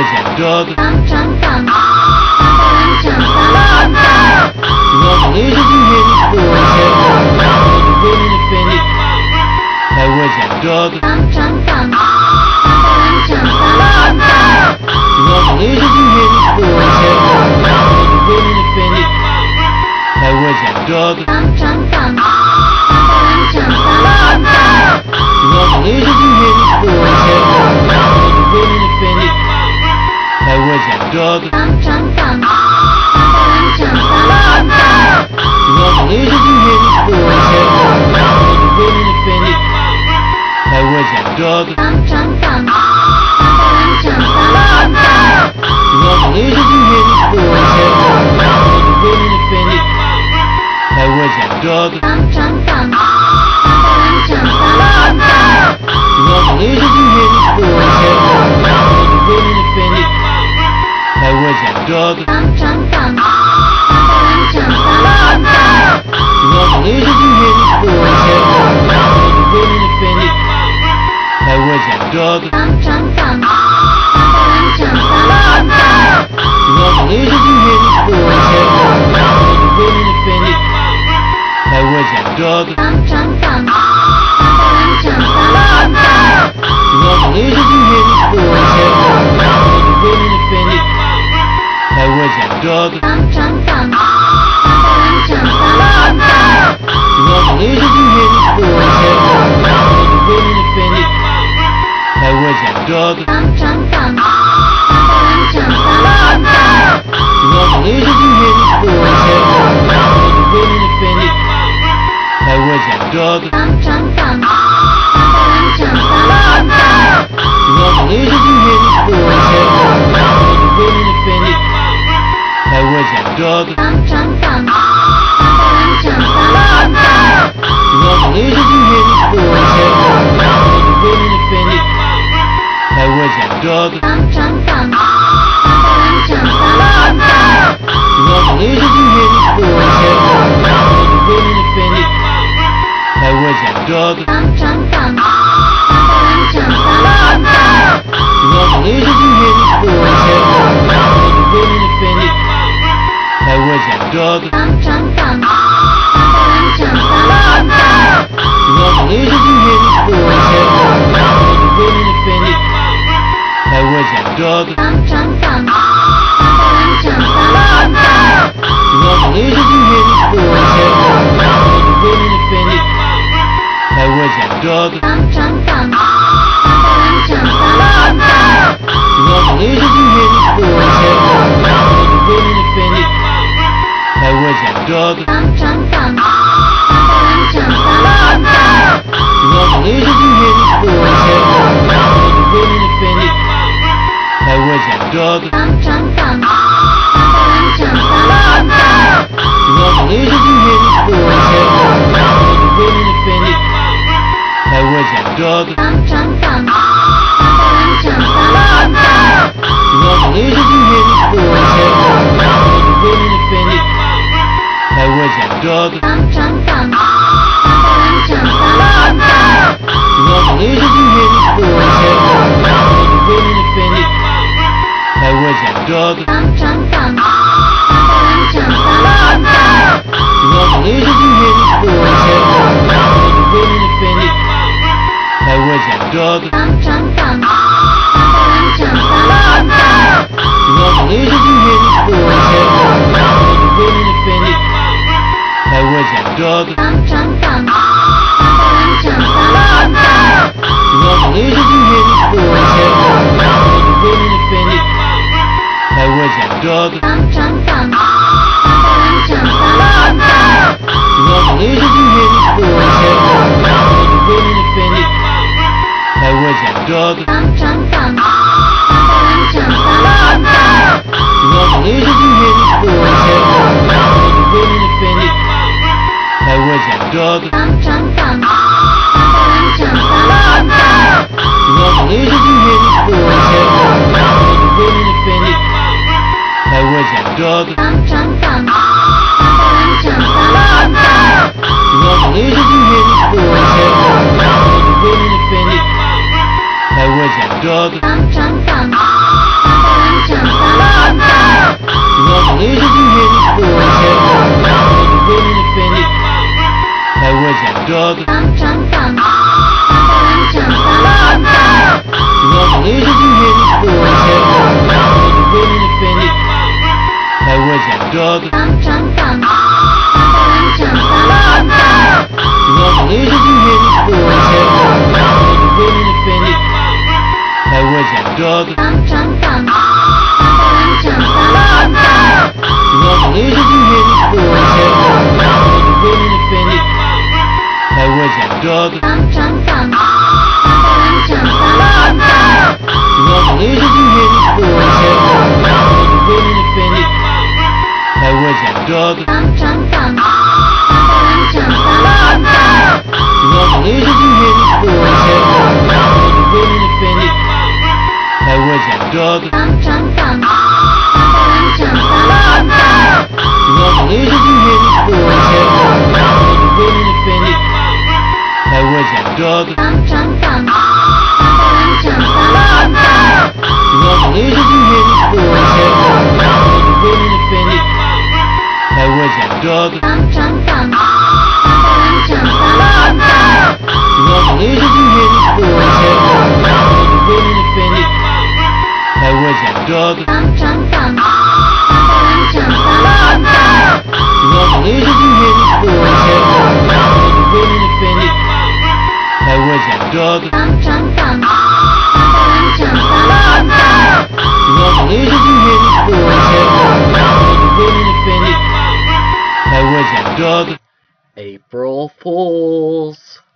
that dog? Chomp chomp. You want the laser you hit his boy's head, the women offended. Hey, where's that dog? Chomp chomp. You want the laser you hit his boy's head, the women offended. Hey, where's that dog? Chomp chomp. You want the laser you hit his boy's head, the women offended. Hey, where's that dog? Chomp chomp. You want the laser you hit his boy's head, the women offended. Hey, where's that dog? Chomp chomp. You want the laser you hit his boy's head, the women offended. Hey, where's that dog? Chomp chomp. You want the laser you hit his boy's head, the women offended. Hey, where's that dog? Chomp chomp. You want the laser you hit his boy's head, the women offended. Hey, where's that dog? Chomp chomp. You want the laser you hit his boy's head, the women offended. Hey, where's that dog? Chomp chomp. You want the laser you hit his boy's head, the women offended. Hey, where's that dog? Chomp chomp. You want the laser you hit his boy's head, the women offended. Hey, where's that dog? Chomp chomp. You want the laser you hit his boy's head, the women offended. Hey, where's that dog? Chomp chomp. You want the laser you hit his boy's head, the women offended. Hey, where's that dog? Chomp chomp. You want the laser you hit his boy's head, the women offended. Hey, where's that dog? Chomp chomp. You want the laser you hit his boy's head, the women offended. Hey, where's that dog? Chomp chomp. You want the laser you hit his boy's head, the women offended. Hey, where's that dog? Chomp chomp. You want the laser you hit his boy's head, the women offended. Hey, where's that dog? Chomp chomp. You want the laser you hit his boy's head, the women offended. Hey, where's that dog? Chomp chomp. You want the laser you hit his boy's head, the women offended. Hey, where's that dog? Chomp chomp. You want the laser you hit his boy's head, the women offended. Hey, where's that dog? Chomp chomp. You want the laser you hit his boy's head, the women offended. Hey, where's that dog? Chomp chomp. You want the laser you hit his boy's head, the women offended. Hey, where's that dog? Chomp chomp. You want the laser you hit his boy's head, the women offended. Hey, where's that dog? Chomp chomp. You want the laser you hit his boy's head, the women offended. Hey, where's that dog? Chomp chomp. You want the laser you hit his boy's head, the women offended. Hey, where's that dog? Chomp chomp. You want the laser you hit his boy's head, the women offended. Hey, where's that dog? Chomp chomp. You want the laser you hit his boy's head, the women offended. Hey, where's that dog? Chomp chomp. You want the laser you hit his boy's head, the women offended. Hey, where's that dog? Chomp chomp. You want the laser you hit his boy's head, the women offended. Hey, where's that dog? Chomp chomp. You want the laser you hit his boy's head, the women offended. Hey, where's that dog? Chomp chomp. dog. Chong Fong. Chong Fong. To all the ladies and ladies, boys, and girls, all the women offended by words like dog. Chong Fong. Chong Fong. To all the ladies and ladies, boys, and girls, all the women offended by words like dog. Chong Fong. Chong Fong. To all the ladies and ladies, boys, and girls, all the women offended by words like dog. Chong Fong. Chong Fong. To all the ladies and ladies, boys, and girls, all the women offended by words like dog. Chong Fong. Chong Fong. To all the ladies and ladies, boys, and girls, all the women offended by words like dog. Chong Fong. Chong Fong. To all the ladies and ladies, boys, and girls, all the women offended by words like dog. Chong Fong. Chong Fong. To all the ladies and ladies, boys, and girls, all the women offended by words like dog. Chong Fong. Chong Fong. To all the ladies and ladies, boys, and girls, all the women offended by words like dog. Chong Fong. Chong Fong. To all the ladies and ladies, boys, and girls, all the women offended by words like dog. Chong Fong. Chong Fong. To all the ladies and ladies, boys, and girls, all the women offended by words like dog. April Fools.